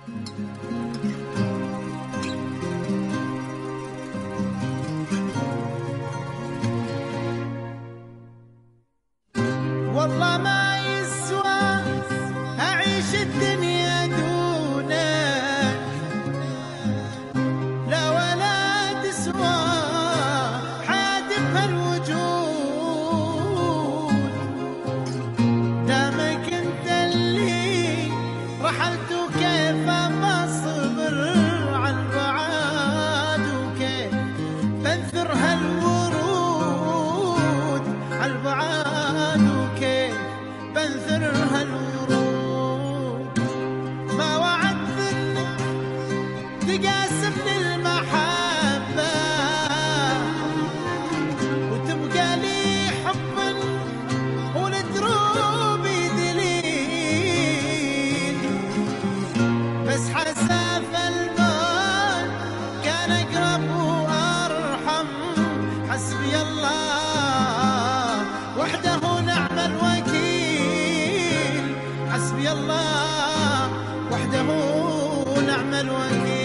والله ما يسوى أعيش الدنيا دونك، لا ولا تسوى حياتي بهالوجود. دامك انت اللي رحلت وكيف بصبر عالبعاد، وكيف بنثر هالورود عالبعاد، وكيف بنثر هالورود. ما وعدت انك تقاسمني المحبة وتبقى لي حبا ولدروبي دليل، بس حساف البال كان اقرب وارحم. حسبي الله وحده نعم الوكيل، حسبي الله وحده نعم الوكيل.